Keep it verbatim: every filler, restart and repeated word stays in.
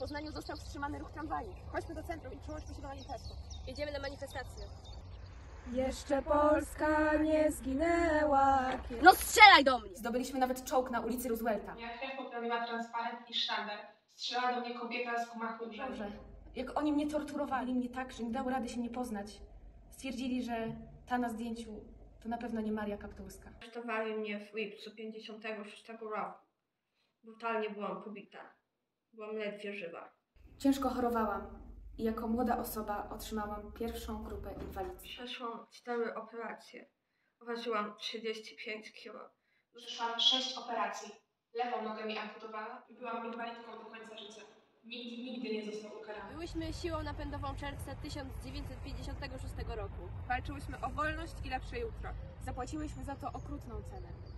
Poznaniu został wstrzymany ruch tramwaju. Chodźmy do centrum i przyłączmy się do manifestu. Jedziemy na manifestację. Jeszcze Polska nie zginęła. No strzelaj do mnie! Zdobyliśmy nawet czołg na ulicy Roosevelta. Jak krew poprawiła transparent i sztandar, strzela do mnie kobieta z gmachu urzędu. Boże, jak oni mnie torturowali, mnie tak, że nie dało rady się nie poznać. Stwierdzili, że ta na zdjęciu to na pewno nie Maria Kapturska. Aresztowali mnie w lipcu pięćdziesiątego szóstego roku. Brutalnie byłam pobita. Byłam ledwie żywa. Ciężko chorowałam i jako młoda osoba otrzymałam pierwszą grupę inwalidztwa. Przeszłam cztery operacje. Ważyłam trzydzieści pięć kilo. Przeszłam sześć operacji. Lewą nogę mi amputowano i byłam inwalidką do końca życia. Nikt nigdy nie został ukarany. Byłyśmy siłą napędową czerwca tysiąc dziewięćset pięćdziesiątego szóstego roku. Walczyłyśmy o wolność i lepsze jutro. Zapłaciłyśmy za to okrutną cenę.